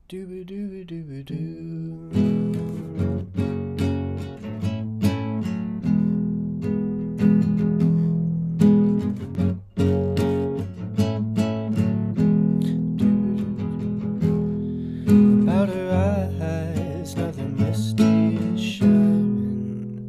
Dooba dooba dooba doo. About her eyes, nothing misty is shining.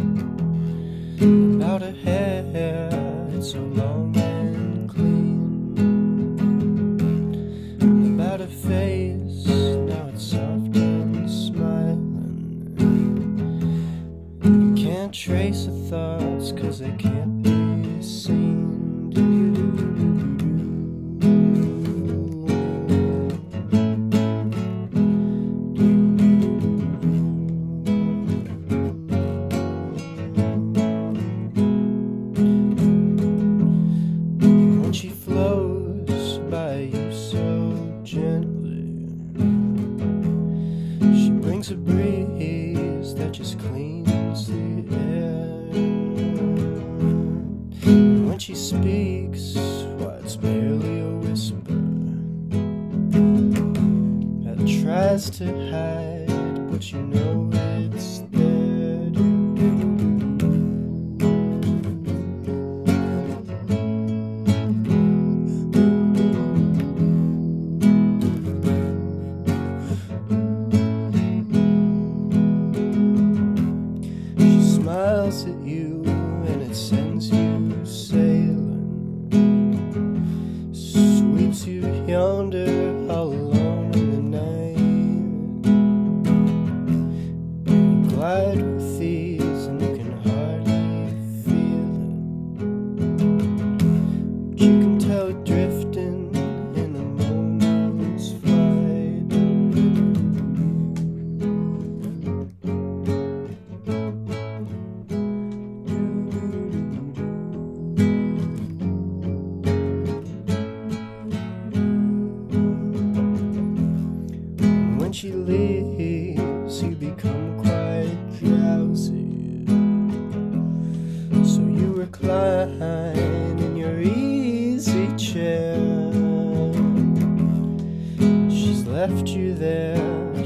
About her hair, it's so long and clean. About her face, now it's soft and smiling. You can't trace her thoughts, 'cause they can't be seen. When she flows by you so gently, she brings a breeze that just cleans the air. And when she speaks, why, it's barely a whisper that tries to hide, but you know it's there. Smiles at you and it sends you sailing, sweeps you yonder all alone in the night. You glide with ease and you can hardly feel it, but you can tell it drifting in a moment's flight. When she leaves, you become quite drowsy, so you recline in your easy chair. She's left you there